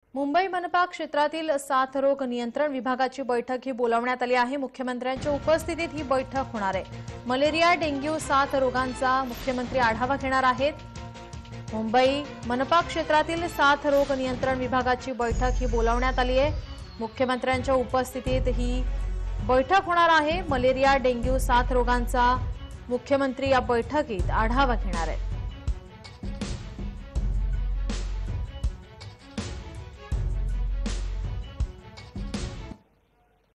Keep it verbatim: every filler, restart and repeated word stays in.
मुंबई मनपा क्षेत्रातील साथ रोग नियंत्रण विभागाची बैठक ही बोलावण्यात आली आहे। मुख्यमंत्र्यांच्या उपस्थितीत ही बैठक होणार आहे। मलेरिया, डेंग्यू, साथ रोगांचा मुख्यमंत्री आढावा घेणार आहेत। मुंबई मनपा क्षेत्रातील साथ रोग नियंत्रण विभागाची बैठक ही बोलावण्यात आली आहे। मुख्यमंत्र्यांच्या उपस्थितीत ही बैठक होणार आहे। मलेरिया, डेंग्यू, साथ रोगांचा मुख्यमंत्री या बैठकीत आढावा घेणार आहेत।